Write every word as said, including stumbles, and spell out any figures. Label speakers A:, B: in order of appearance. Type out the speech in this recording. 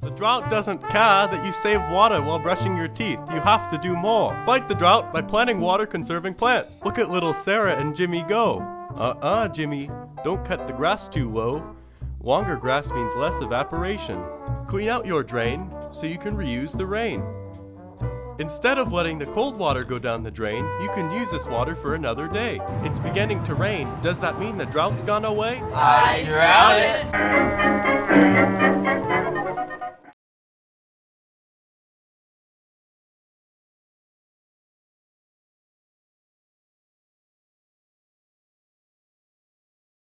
A: The drought doesn't care that you save water while brushing your teeth. You have to do more. Fight the drought by planting water-conserving plants. Look at little Sarah and Jimmy go. Uh-uh, Jimmy. Don't cut the grass too low. Longer grass means less evaporation. Clean out your drain so you can reuse the rain. Instead of letting the cold water go down the drain, you can use this water for another day. It's beginning to rain. Does that mean the drought's gone away?
B: I drought it!